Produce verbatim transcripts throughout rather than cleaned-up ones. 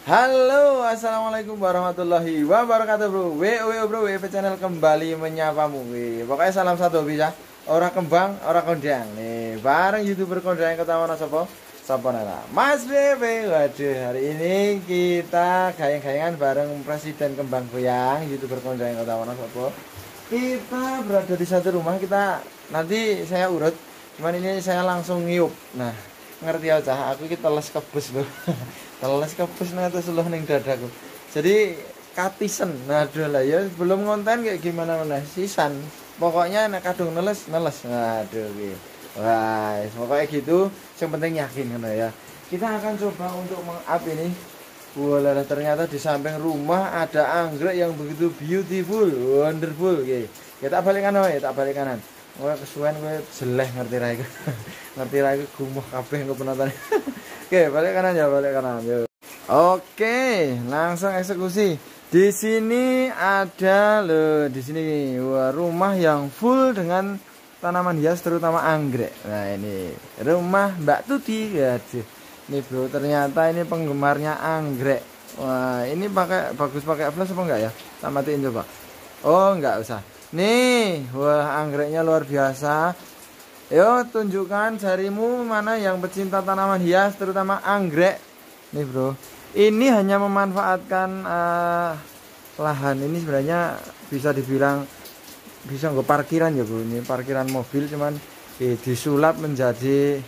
Halo, assalamualaikum warahmatullahi wabarakatuh bro. W W bro, W P channel kembali menyapamu. Wih, pokoknya salam satu bisa. Orang kembang, orang kondang. Nih, bareng youtuber kondang yang ketama sopo, sopo nana. Mas W W. Waduh, hari ini kita gayang-gayangan bareng Presiden Kembang Goyang, youtuber kondang yang ketama sopo. Kita berada di satu rumah, kita nanti saya urut. Cuman ini saya langsung ngiup. Nah, ngerti aja, aku kita teles kebus loh. Teles kebus nah itu seluruh ning dadaku. Jadi katisen. Nah, aduh lah ya belum ngonten kayak gimana mana sisan. Pokoknya nek kadung neles neles. Aduh gitu. Wah, pokoknya gitu. Yang penting yakin kan ya. Kita akan coba untuk meng-up ini. Wah, ternyata di samping rumah ada anggrek yang begitu beautiful, wonderful gitu. Kita balik kanan ya, tak balik kanan. Wah, kesuwen gue jeleh ngerti ra iku. Ngerti ra iku gumuh kabeh engko penonton. Oke, balik kanan ya, balik kanan. Yuk. Oke, langsung eksekusi. Di sini ada loh, di sini wah, rumah yang full dengan tanaman hias terutama anggrek. Nah, ini rumah Mbak Tuti. Aduh. Nih, bro, ternyata ini penggemarnya anggrek. Wah, ini pakai bagus pakai flash apa enggak ya? Tak matiin coba. Oh, enggak usah. Nih, wah anggreknya luar biasa. Yo, tunjukkan jarimu mana yang pecinta tanaman hias, terutama anggrek. Nih bro, ini hanya memanfaatkan uh, lahan. Ini sebenarnya bisa dibilang bisa nggak parkiran ya bro. Ini parkiran mobil, cuman eh, disulap menjadi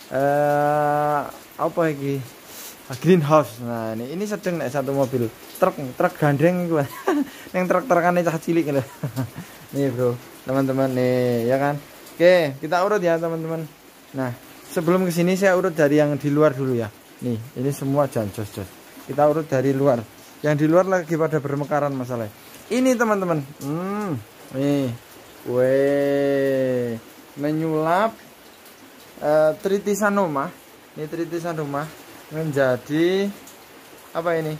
uh, apa lagi? Greenhouse. Nah, ini ini sedang naik satu mobil truk truk gandeng gua. Yang truk-trukannya cah cilik gitu. Nih, bro. Teman-teman nih, ya kan? Oke, kita urut ya, teman-teman. Nah, sebelum ke sini saya urut dari yang di luar dulu ya. Nih, ini semua janjos-jos. Kita urut dari luar. Yang di luar lagi pada bermekaran masalahnya. Ini, teman-teman. Hmm, nih. Weh, menyulap uh, Tritisanoma. Ini Tritisanoma menjadi apa ini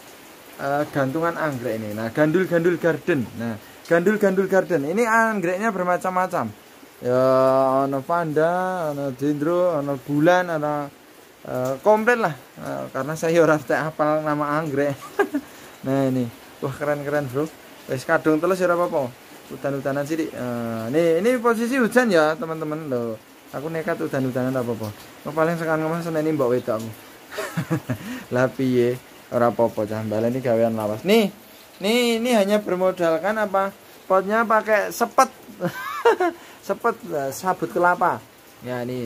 uh, gantungan anggrek ini. Nah, gandul-gandul garden. Nah, gandul-gandul garden ini anggreknya bermacam-macam ya, ono panda, ono dendro, ono bulan, ono uh, komplit lah uh, karena saya ora tak hafal nama anggrek. Nah, ini wah keren-keren bro, wis kadung terus ya apa-apa, udan-udanan sih. Uh, nih ini posisi hujan ya teman-teman loh. Aku nekat udan-udanan apa-apa. Paling sekarang ngomong seneni mbok wedok aku. Lah piye ora apa-apa cah baleni gawean lawas. Nih, nih ini hanya bermodalkan apa? Potnya pakai sepet. Sepet sabut kelapa. Ya nih.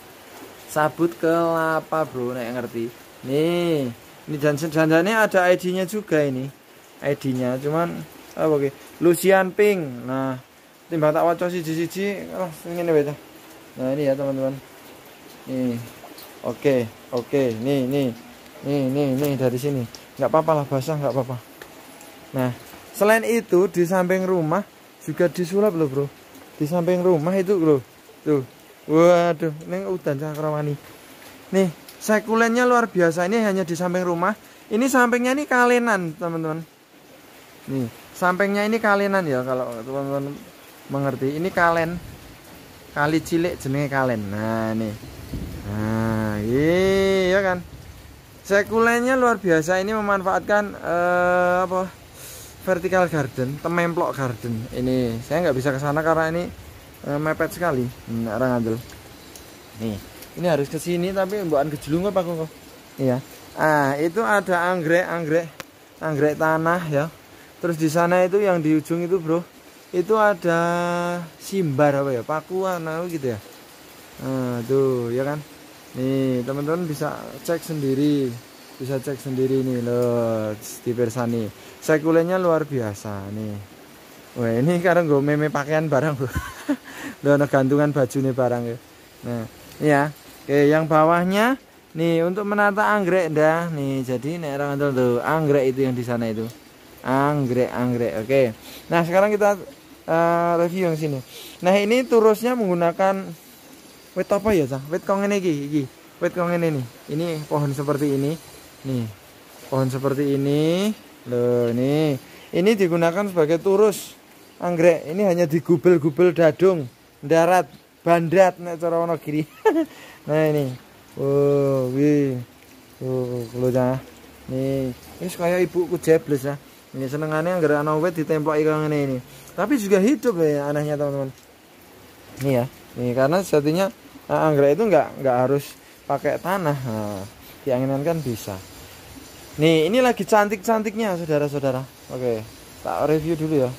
Sabut kelapa, bro, nek ngerti. Nih, ini jangan-jangannya ada I D-nya juga ini. I D-nya cuman apa oke. Lucian Pink. Nah, timbang tak waca siji-siji, oh ngene wae. Nah, ini ya, teman-teman. Nih. Oke, oke, nih, nih, nih, nih, nih dari sini, nggak apa-apa lah basah, nggak apa-apa. Nah, selain itu di samping rumah juga disulap loh bro, di samping rumah itu loh, tuh, waduh, ini udan cakrawani. Nih, sekulennya luar biasa, ini hanya di samping rumah. Ini sampingnya ini kalenan teman-teman. Nih, sampingnya ini kalenan ya kalau teman-teman mengerti. Ini kalen, kali cilik jenenge kalen. Nah, nih. Nah, iya kan. Sekulennya luar biasa, ini memanfaatkan uh, apa? Vertical garden, tememplok garden. Ini saya nggak bisa ke sana karena ini uh, mepet sekali. Nah, orang ngandel. Nih, ini harus ke sini tapi mbukan kejelung apa kok. Iya. Ah, itu ada anggrek-anggrek, anggrek tanah ya. Terus di sana itu yang di ujung itu, bro. Itu ada simbar apa ya? Pakuan gitu ya. Nah, tuh, ya kan? Nih, teman-teman bisa cek sendiri. Bisa cek sendiri nih loh, di persani. Sekulennya luar biasa nih. Wah, ini sekarang gue meme pakaian barang, bro. Loh, ada gantungan baju nih barang ya. Nah, ya. Oke, yang bawahnya nih untuk menata anggrek dah. Nih, jadi nih orang tuh anggrek itu yang di sana itu. Anggrek, anggrek. Oke. Nah, sekarang kita uh, review yang sini. Nah, ini turusnya menggunakan wit apa ya, Cah? Wit kong ini iki, iki. Wit kong ini nih. Ini pohon seperti ini. Nih. Pohon seperti ini. Loh, nih. Ini digunakan sebagai turus anggrek. Ini hanya digubel-gubel dadung, darat, bandat nek cara Wonogiri. Nah, ini. Oh, wih. Oh, lho Cah. Nih, ini kayak ibuku jebles ya. Ini senengannya anggar ana wit ditemploki kaya ngene ini. Tapi juga hidup ya anehnya teman-teman. Nih ya. Nih karena sejatinya anggrek itu nggak nggak harus pakai tanah. Nah, dianginkan bisa. Nih, ini lagi cantik-cantiknya saudara-saudara. Oke, tak review dulu ya.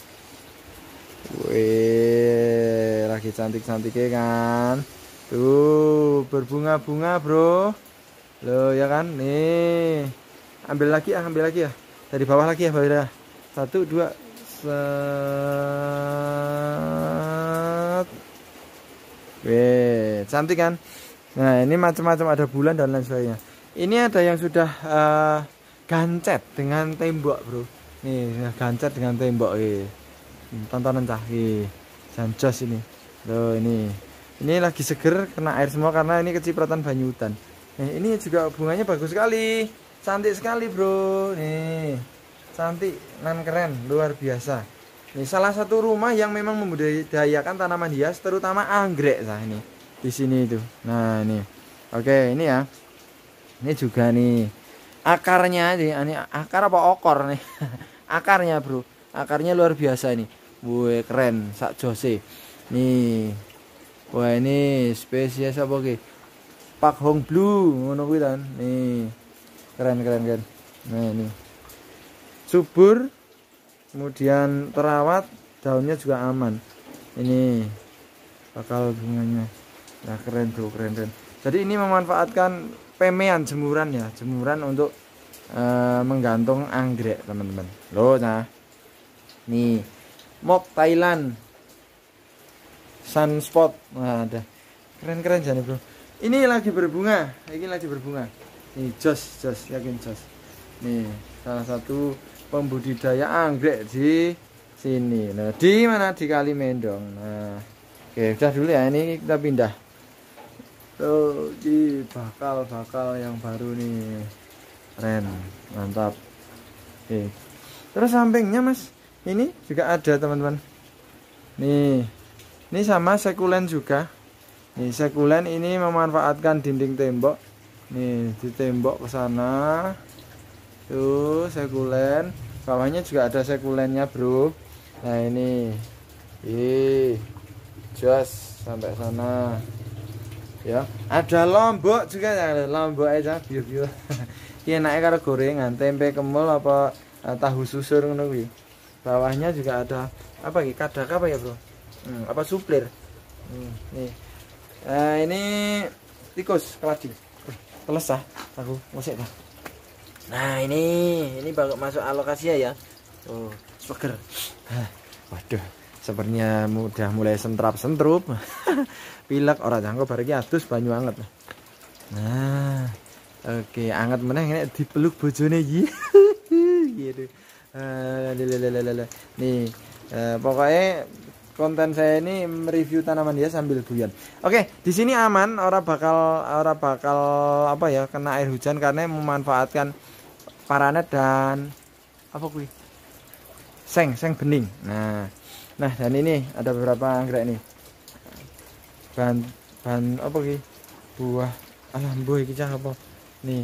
Wih, lagi cantik-cantiknya kan. Tuh, berbunga-bunga, Bro. Loh, ya kan? Nih. Ambil lagi ya, ambil lagi ya. Dari bawah lagi ya, bawah. Satu, dua, set. Wih, cantik kan? Nah, ini macam-macam, ada bulan dan lain sebagainya. Ini ada yang sudah uh, gancet dengan tembok, Bro. Nih, gancet dengan tembok. Nih. Tontonan cah. Nih, janjos ini. Loh, ini. Ini lagi seger, kena air semua karena ini kecipratan banyu hutan. Nih, ini juga bunganya bagus sekali. Cantik sekali, Bro. Nih, cantik dan keren, luar biasa. Nih, salah satu rumah yang memang membudidayakan tanaman hias, terutama anggrek nah ini. Di sini itu. Nah, ini. Oke, ini ya. Ini juga nih. Akarnya nih, ini akar apa okor nih? Akarnya, Bro. Akarnya luar biasa ini. Wih, keren, sak jose. Nih. Wah, ini spesies apa ki? Pak Hong Blue ngono kuwi kan. Nih. Keren keren kan. Nah, ini. Subur. Kemudian terawat, daunnya juga aman. Ini bakal bunganya. Nah, keren Bro, keren keren. Jadi ini memanfaatkan pemean jemuran ya, jemuran untuk uh, menggantung anggrek, teman-teman. Loh, nah. Nih. Mok Thailand. Sunspot. Nah, ada. Keren-keren jane, Bro. Ini lagi berbunga, ini lagi berbunga. Nih, jos, jos, yakin jos. Nih, salah satu pembudidaya anggrek di sini. Nah, di mana? Di Kali Mendong. Nah, oke, udah dulu ya. Ini kita pindah. Tuh, di bakal-bakal yang baru nih. Keren, mantap. Oke. Terus sampingnya, Mas, ini juga ada, teman-teman. Nih, ini sama sekulen juga. Nih, sekulen ini memanfaatkan dinding tembok. Nih, di tembok ke sana. Tuh, sekulen. Bawahnya juga ada sekulennya, Bro. Nah, ini. Ih. Jos sampai sana. Ya, ada lombok juga ya, lombok aja biu-biu. Iki enake karo gorengan, tempe kemul apa uh, tahu susur ngono kuwi. Bawahnya juga ada apa iki? Kadak apa ya, Bro? Hmm, apa suplir. Hmm, nih. Nah, ini tikus keladi. Teles ah, aku ngosek dah. Nah, ini ini baru masuk alokasi ya. Oh, seger. Waduh, sepertinya udah mulai sentrap-sentrup. Pilek ora jangko bar iki adus banyu anget. Nah, oke, anget meneh nek dipeluk bojone iki. Gitu. Uh, nih, uh, pokoknya konten saya ini mereview tanaman hias sambil guyon. Oke, di sini aman, orang bakal orang bakal apa ya, kena air hujan karena memanfaatkan paranet dan apa kuwi? Seng, seng bening. Nah. Nah, dan ini ada beberapa anggrek nih. Bahan bahan apa ki? Buah. Alah, buah iki cah apa? Nih.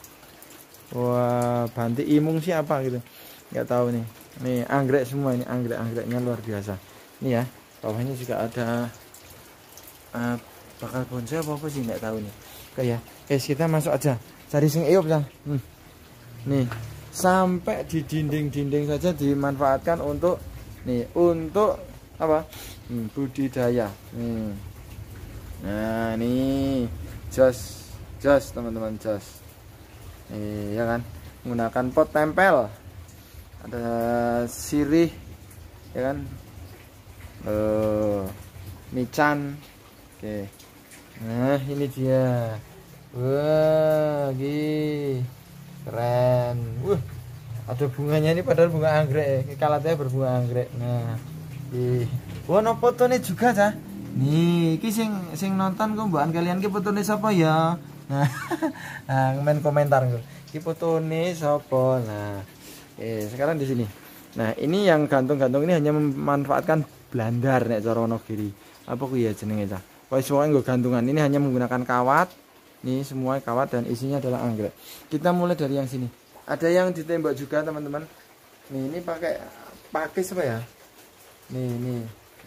Wah, banti imung sih apa gitu. Enggak tahu nih. Nih, anggrek semua ini, anggrek-anggreknya luar biasa. Ini ya, bawahnya juga ada uh, bakal bonsai apa apa sih nggak tahu nih. Kayak, eh kita masuk aja, cari sing eop lah. Hmm. Nih, sampai di dinding-dinding saja dimanfaatkan untuk nih, untuk apa? Hmm, budidaya. Hmm. Nah, nih, jos, jos teman-teman, jos. Nih, ya kan, menggunakan pot tempel. Ada sirih, ya kan? Uh, mican. Oke. Nah, ini dia. Wah, gih. Keren. Wah, ada bunganya ini, padahal bunga anggrek. Ini kalatnya berbunga anggrek. Nah, ih. Wah, no fotone juga cah. Nih, iki sing sing nonton kok mbokan kalian ki fotone sapa ya? Nah, nah, komen komentar kok. Iki fotone sapa? Nah, eh sekarang di sini. Nah, ini yang gantung-gantung ini hanya memanfaatkan blandar nek cara Wonogiri. Apa ku ya jenenge ta? Wis pokoke nggo gantungan. Ini hanya menggunakan kawat. Nih semua kawat dan isinya adalah anggrek. Kita mulai dari yang sini. Ada yang ditembak juga teman-teman. Nih ini pakai pakai apa ya? Nih nih.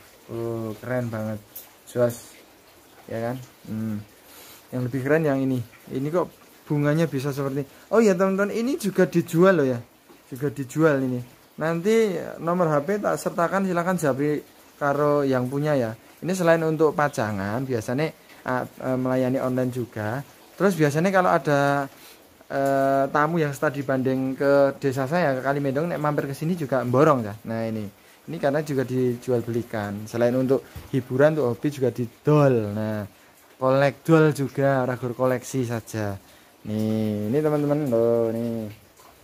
Oh keren banget. Jos. Ya kan? Hmm. Yang lebih keren yang ini. Ini kok bunganya bisa seperti. Oh ya teman-teman, ini juga dijual loh ya. Juga dijual ini. Nanti nomor H P tak sertakan, silahkan japri karo yang punya ya. Ini selain untuk pajangan, biasanya uh, uh, melayani online juga. Terus biasanya kalau ada uh, tamu yang studi banding ke desa saya, ke Kalimendong, nek mampir ke sini juga borong ya. Nah ini, ini karena juga dijual belikan. Selain untuk hiburan, untuk hobi juga didol. Nah, kolektor juga, ragur koleksi saja. Nih, ini teman-teman loh, nih.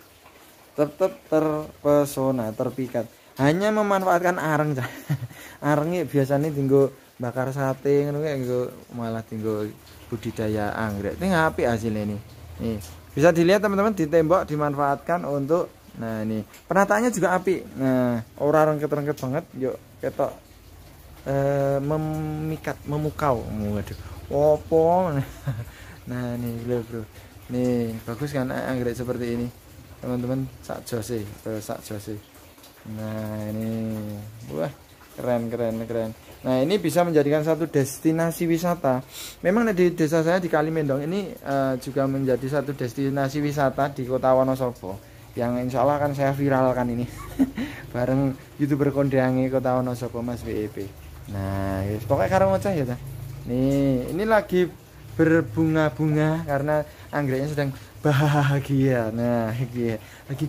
Tetap terpesona, terpikat. Hanya memanfaatkan areng cah. Arengnya biasanya tinggal bakar sate ngono kayak malah tinggal budidaya anggrek. Ini apik hasilnya ini. Nih, bisa dilihat teman-teman, di tembok dimanfaatkan untuk nah ini. Penataannya juga apik. Nah, orang rengket-rengket banget, yuk ketok eh, memikat, memukau. Waduh. Opo. Nah, nih bro. Nih, bagus kan anggrek seperti ini. Teman-teman, sak jose, sak jose. Nah ini, wah keren keren keren. Nah ini bisa menjadikan satu destinasi wisata. Memang di desa saya di Kalimendong ini uh, juga menjadi satu destinasi wisata di Kota Wonosobo, yang insya Allah akan saya viralkan ini bareng youtuber kondangi Kota Wonosobo Mas W E P. Nah yes, pokoknya karo ngocah ya. Nih ini lagi berbunga-bunga karena anggreknya sedang bahagia. Nah, lagi lagi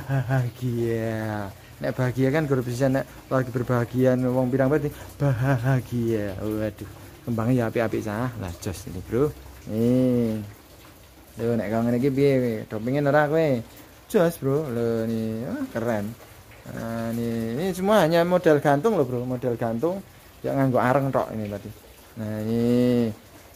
bahagia. Nek bahagia kan guru bisa nek lagi berbahagia wong pirang berarti bahagia. Waduh, kembangnya ya apik-apik sah. Lah jos ini, Bro. Nih. Lho nek kangen iki piye? Do pengen ora kowe? Jos, Bro. Lho nih, ah, keren. Nah, ini, ini semua hanya model gantung loh, Bro. Model gantung yang nganggo areng tok ini tadi. Nah, ini.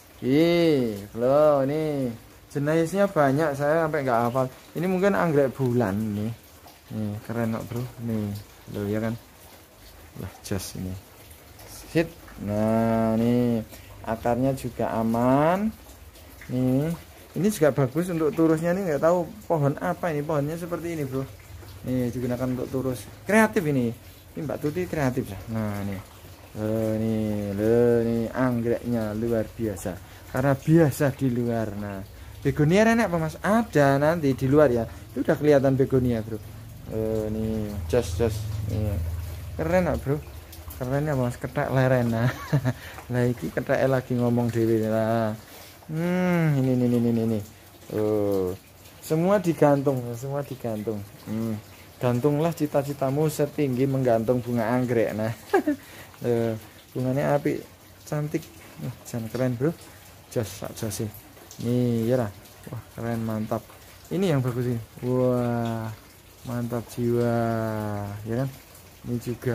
Ih, loh ini. Jenisnya banyak, saya sampai nggak hafal. Ini mungkin anggrek bulan nih. Nih, keren kok, Bro. Nih, loh ya kan. Lah, jos ini. Sit. Nah, nih. Akarnya juga aman. Nih. Ini juga bagus untuk turusnya nih, nggak tahu pohon apa ini. Pohonnya seperti ini, Bro. Nih, digunakan untuk turus. Kreatif ini. Ini Mbak Tuti kreatif ya. Nah, nih. Loh, nih, loh nih anggreknya luar biasa. Karena biasa di luar. Nah, begonia enak apa Mas? Ada nanti di luar ya. Itu udah kelihatan begonia, Bro. Eh nih, jos jos. Nih. Keren ah, Bro. Keren ya Mas, ketek leren. Nah. Lah iki keteke lagi ngomong dhewe lah. Hmm, ini ini ini ini. Oh. Semua digantung, semua digantung. Hmm. Gantunglah cita-citamu setinggi menggantung bunga anggrek. Nah. Eh, bunganya apik, cantik. Uh, jangan keren, Bro. Jos sak jos sih. Nih ya lah. Wah keren, mantap. Ini yang bagus ini. Wah mantap jiwa ya kan. Ini juga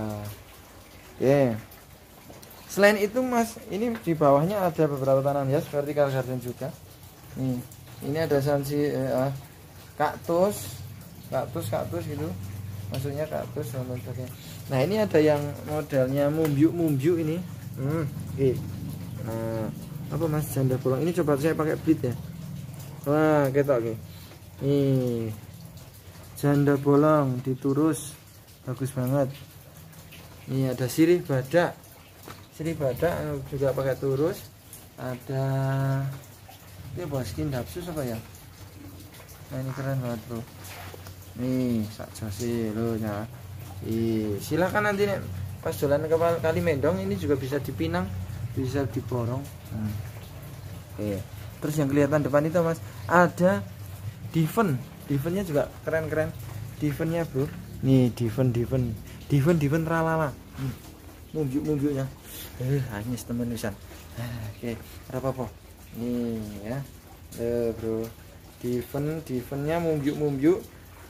ya yeah. Selain itu Mas, ini di bawahnya ada beberapa tanaman hias vertical garden juga. Nih ini ada sansi eh, kaktus kaktus kaktus gitu, maksudnya kaktus dan sebagainya. Nah ini ada yang modelnya mumbiuk mumbiuk ini. hmm, okay. Nah apa Mas, janda bolong ini coba saya pakai blit ya. Wah ketok oke. Nih janda bolong diturus bagus banget. Ini ada sirih badak, sirih badak juga pakai turus. Ada ini boskin dapsus apa ya. Nah ini keren banget, Bro. Nih sak josi lo ya. Ih, silakan nanti nih pas jalan ke Kalimendong ini juga bisa dipinang, bisa diborong. Hmm. Oke. Terus yang kelihatan depan itu Mas, ada diven. Divennya juga keren-keren. Divennya, Bro. Nih, diven diven. Diven diven tralala. Hmm. Mumbiuk-mumbiuknya. Eh, hanyes temen wisan. Ah, oke, ora apa-apa. Nih ya. Eh, Bro. Diven, divennya mumbiuk-mumbiuk.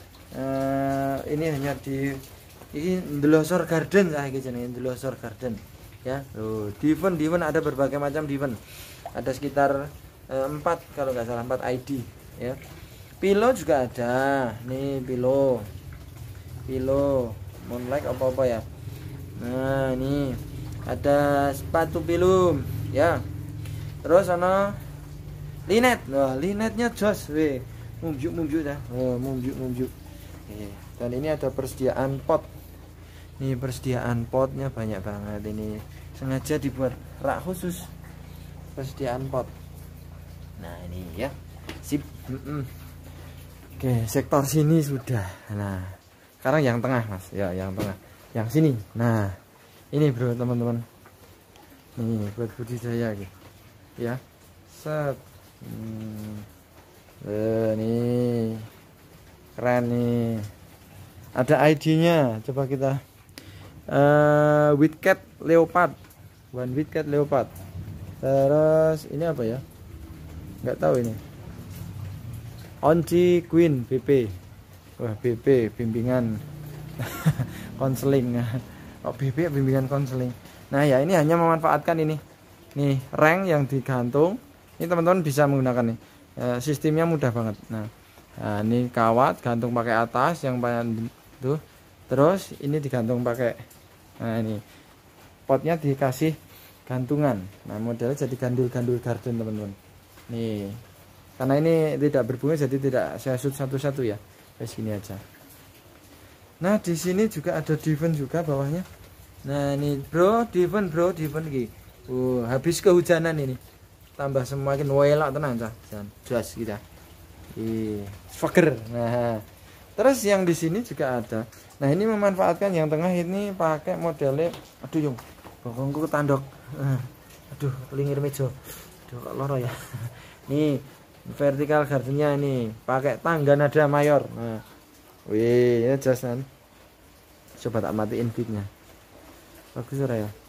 Uh, ini hanya di ini Ndelosor Garden lah iki jenenge, Ndelosor Garden. Ya, loh, diven diven ada berbagai macam diven. Ada sekitar empat uh, kalau nggak salah, empat I D ya. Pilo juga ada. Nih pilo. Pilo Moonlight apa-apa ya. Nah, ini ada sepatu pilum ya. Terus ana linet. Wah, linetnya jos we. mumjuk mumjuk dah, oh, mumjuk mumjuk. Eh, dan ini ada persediaan pot. Nih persediaan potnya banyak banget ini, sengaja dibuat rak khusus persediaan pot. Nah ini ya, sip. Mm-mm. Oke, sektor sini sudah. Nah sekarang yang tengah mas, ya yang tengah, yang sini. Nah ini bro teman-teman, nih buat budidaya gitu ya, set. Hmm. Eh, nih keren nih, ada I D-nya, coba kita uh, Wildcat Leopard, one Wildcat Leopard. Terus ini apa ya, nggak tahu ini, Onci Queen B P. Wah B P bimbingan konseling. Oh B P bimbingan konseling. Nah ya ini hanya memanfaatkan ini nih rank yang digantung. Ini teman-teman bisa menggunakan nih, e, sistemnya mudah banget. Nah, nah ini kawat gantung pakai atas yang paling tuh, terus ini digantung pakai, nah ini potnya dikasih gantungan. Nah modelnya jadi gandul-gandul garden teman-teman. Nih karena ini tidak berbunga jadi tidak saya shoot satu-satu ya, kayak gini aja. Nah di sini juga ada diven juga bawahnya. Nah ini bro, diven bro, diven lagi. Uh, habis kehujanan ini tambah semakin welak tenang cah, jelas kita. Ih, faker. Nah, terus yang di sini juga ada. Nah ini memanfaatkan yang tengah ini pakai modelnya. Aduh yung, bokongku ketandok. Aduh, pelingir meja. Aduh kok loro ya. Nih vertical gardennya ini pakai tangga nada mayor. Nah, wih, ini jelas kan. Coba tak matiin feednya. Bagus ora ya.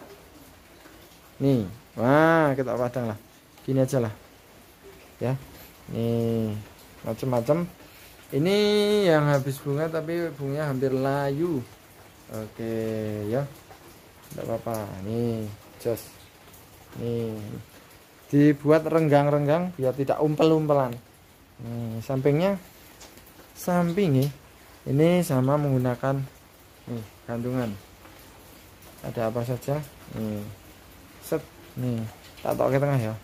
Nih, wah kita padang lah. Gini aja lah. Ya. Nih, macam-macam. Ini yang habis bunga tapi bunganya hampir layu. Oke, ya. Enggak apa-apa. Nih, jos. Nih. Dibuat renggang-renggang biar tidak umpel-umpelan. Nih, sampingnya samping nih. Ini sama menggunakan nih, gantungan. Ada apa saja? Nih. Set. Nih, tak tahu ke tengah ya.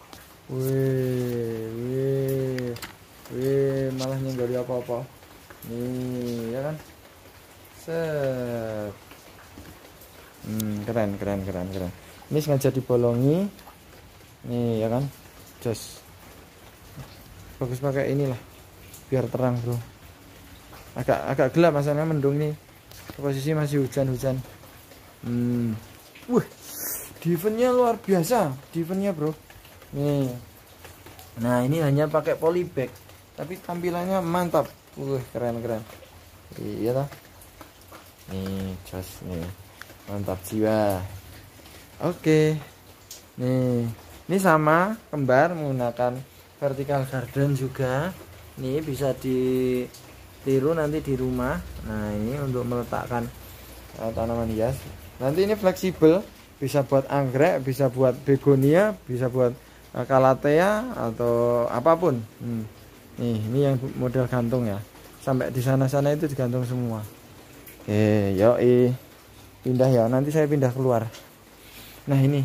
Wih, wih. Wih, malah nyenggol apa-apa. Nih, ya kan? Set. Hmm, keren, keren, keren, keren. Ini sengaja dibolongi. Nih, ya kan? Jos. Bagus pakai inilah. Biar terang, bro. Agak agak gelap masalahnya, mendung nih. Posisi masih hujan-hujan. Hmm. Wih. Divennya luar biasa, divennya, bro. Nih. Nah, ini hanya pakai polybag. Tapi tampilannya mantap. Wih, keren-keren. Iya toh. Nih, jos nih. Mantap jiwa. Oke. Nih, ini sama kembar menggunakan vertical garden juga. Nih bisa ditiru nanti di rumah. Nah, ini untuk meletakkan uh, tanaman hias. Nanti ini fleksibel, bisa buat anggrek, bisa buat begonia, bisa buat uh, calathea atau apapun. Hmm. Nih, ini yang model gantung ya. Sampai di sana-sana itu digantung semua. Oke, yoi. Pindah ya, nanti saya pindah keluar. Nah, ini.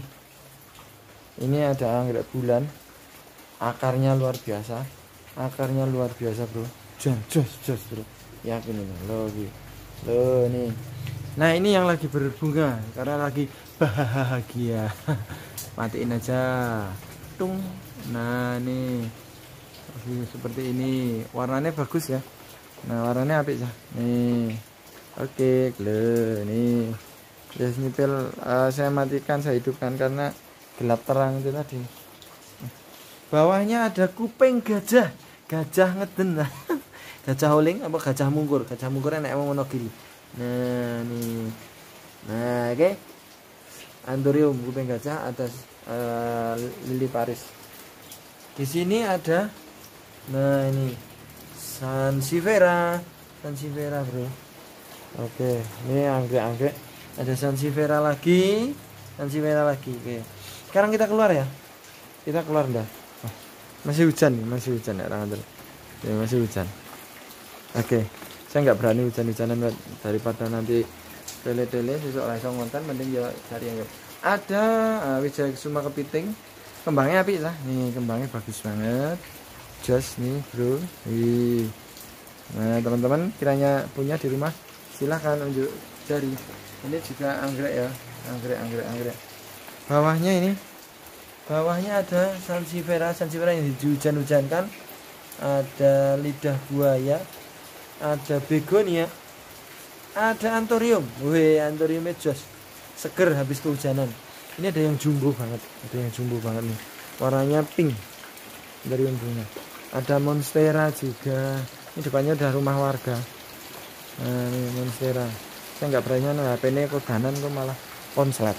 Ini ada anggrek bulan. Akarnya luar biasa. Akarnya luar biasa, bro. Jos, jos, jos, bro. Yakin ini. Loh, loh nih. Nah, ini yang lagi berbunga karena lagi bahagia. Matiin aja. Tung. Nah, nih. Seperti ini. Warnanya bagus ya. Nah, warnanya apik ya. Nih. Oke, glow nih. Ya, snipel uh, saya matikan, saya hidupkan karena gelap terang itu tadi. Bawahnya ada kuping gajah, gajah ngeden. Gajah holing apa gajah mungkur? Gajah mungkur enak emang monogiri. Nah, nih. Nah, oke. Okay. Anthurium kuping gajah, ada uh, lili Paris. Di sini ada, nah ini Sansevieria, Sansevieria, bro. Oke, ini anggrek-anggrek. Ada Sansevieria lagi, Sansevieria lagi. Oke. Sekarang kita keluar ya. Kita keluar dah. Oh, masih hujan nih, masih hujan ya, orang ya, masih hujan. Oke. Saya nggak berani hujan-hujanan daripada nanti tele-tele besok langsung ngonten, mending ya cari yang ada uh, Wijaya Kusuma kepiting. Kembangnya api lah. Nih, kembangnya bagus banget. jos nih bro. Wih. Nah teman-teman kiranya punya di rumah silahkan unjuk jari. Ini juga anggrek ya, anggrek anggrek anggrek. Bawahnya ini, bawahnya ada sansevieria, sansevieria yang dihujan-hujankan. Ada lidah buaya, ada begonia, ada anthurium. Wih, anthuriumnya jos, seger habis kehujanan. Ini ada yang jumbo banget, ada yang jumbo banget nih, warnanya pink dari bunga. Ada monstera juga. Ini depannya udah rumah warga. Nah ini monstera. Saya nggak berani nih H P ini kodanan kok malah konslet.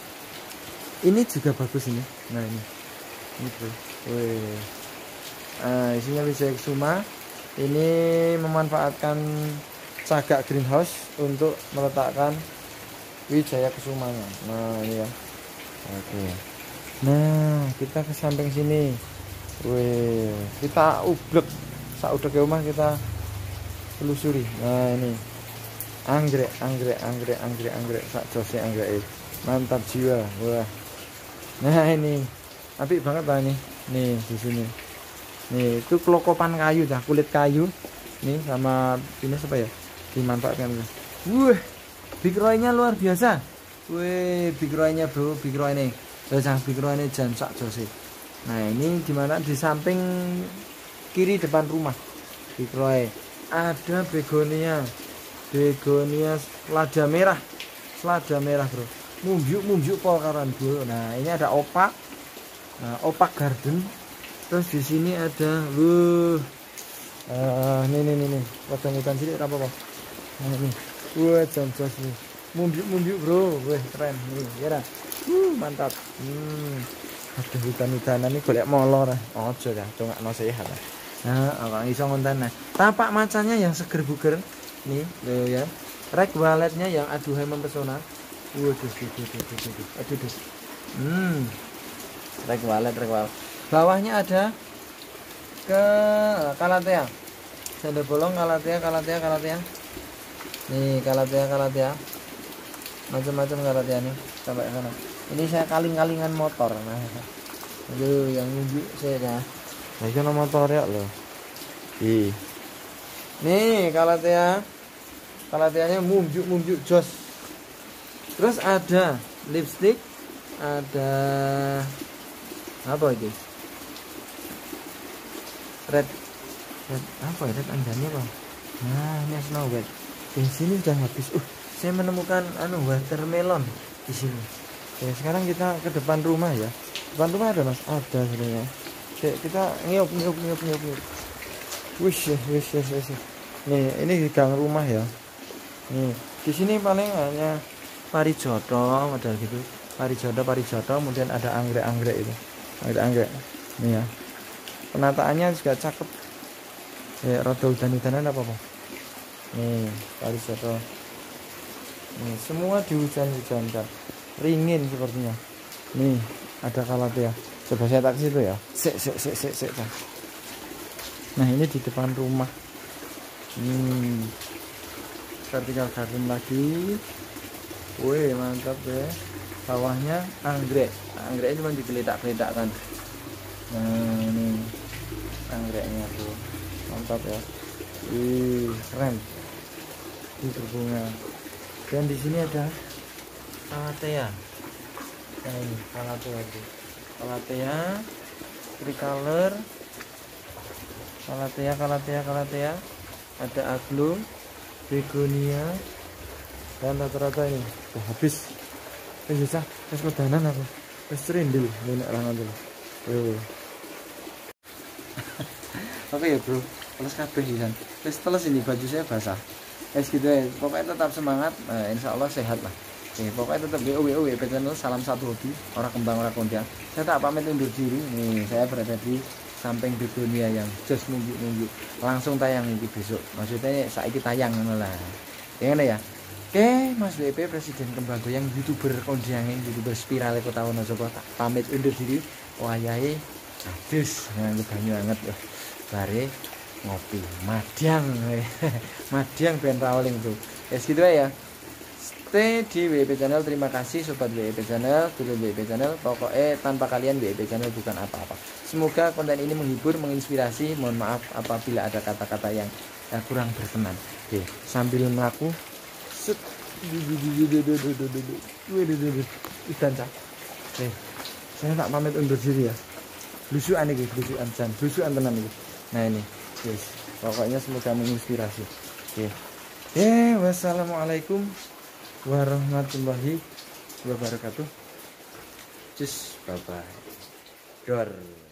Ini juga bagus ini. Nah ini, ini bro. Wih. Nah, isinya Wisexuma. Ini memanfaatkan cagak greenhouse untuk meletakkan Wijaya Kesumanya. Nah ini ya. Oke. Nah kita ke samping sini. Wih, kita ublek. Saat udah ke rumah kita telusuri. Nah ini anggrek, anggrek, anggrek, anggrek, anggrek. Sak jose anggrek. Mantap jiwa. Wah. Nah ini apik banget lah nih. Nih di sini. Nih itu kelokopan kayu dah, kulit kayu. Nih sama ini apa ya? Dimanfaatkan. Wah, big roy-nya luar biasa. Wih, big roy-nya bro, big roy nih. Jangan big roy ini jangan sak jose. Nah ini dimana di samping kiri depan rumah big roy ada begonia, begonia selada merah, selada merah bro, mumjuk mumjuk polkaran bro. Nah ini ada opak, nah, opak garden. Terus di sini ada wuh uh, nih nih nih nih hutan sini apa apa. Nah ini wah jos nih, mumjuk mumjuk bro, wah keren nih ya dah. Uh, mantap. Hmm. Aduh hutan-hutanan ini golek molor. Ojo dah, cuma no sehat. Nah, orang iso ngonten. Nah, tapak macannya yang seger buger nih, loh ya. Rek waletnya yang aduhai mempesona. Waduh, aduh, aduh, aduh, aduh, aduh. Hmm. Rek walet, rek walet. Bawahnya ada ke Calathea. Sandal bolong Calathea, Calathea, Calathea. Nih, Calathea, Calathea. Macam-macam Calathea nih, sampai ke sana. Ini saya kaling-kalingan motor. Nah, aduh yang nunjuk saya dah. Nah, itu motor ya loh. Ih. Nih, Calathea. Calatheanya mumjuk-mumjuk jos. Terus ada lipstick, ada apa itu? Red, red apa ya? Red anjani apa? Nah, ini Snow White. Di sini sudah habis. Uh, saya menemukan anu watermelon di sini. Oke, sekarang kita ke depan rumah ya. Depan rumah ada mas? Ada sebenarnya. Oke, kita ngiup ngiup ngiup ngiup ngiup. Wish wish wish wish. Nih, ini di gang rumah ya. Nih, di sini paling hanya parijoto model gitu. Parijoto, parijoto, kemudian ada anggrek-anggrek itu. Anggrek-anggrek. Nih ya. Penataannya juga cakep. Ya, rada udan-udanan apa apa. Nih, parijoto. Nih, semua dihujan-hujankan. Ringin sepertinya. Nih ada Calathea. Coba saya tak situ ya. Sek sek sek sek sek. Nah ini di depan rumah. Hmm. Vertical garden lagi. Wih mantap ya. Bawahnya anggrek. Anggreknya cuma digeletak-geletak kan. Nah ini anggreknya tuh. Mantap ya. Wih keren. Ini berbunga. Dan di sini ada Calathea. Nah ini Calathea itu. Calathea, tricolor, Calathea, Calathea, Calathea. Ada aglo, begonia, dan rata-rata ini udah habis. Eh bisa, es kedanan aku. Es cerindil, ini orang dulu. Oke ya bro, terus kabeh kan. Terus terus ini baju saya basah. Es gitu ya. Pokoknya tetap semangat. Nah, insya Allah sehat lah. Nih, pokoknya tetap W O W O W P channel, salam satu hobi, orang kembang orang kondang. Saya tak pamit undur diri. Nih, saya berada di samping begonia yang just nunggu-nunggu. Langsung tayang ini besok. Maksudnya saiki tayang lah. Yang ya. Oke, Mas W P Presiden Kembang Goyang, YouTuber kondangin, YouTuber spiral Kota Wonosobo, tak pamit undur diri. Wayahe adus, nganggo banyu anget loh. Bare ngopi, Madyang. Madyang ben rawling tuh. Ya segitu ya. stay di W P Channel. Terima kasih sobat W P Channel, dulu W P Channel. Pokoknya tanpa kalian W P Channel bukan apa-apa. Semoga konten ini menghibur, menginspirasi. Mohon maaf apabila ada kata-kata yang ya, kurang berkenan. Oke, sambil melaku set ikan cak. Oke, saya tak pamit undur diri ya. Lusuan ini, lusuan jan, lusuan tenan ini. Nah ini, guys. Pokoknya semoga menginspirasi. Oke. Eh, wassalamualaikum warahmatullahi wabarakatuh. Cus, bye bye. Dor.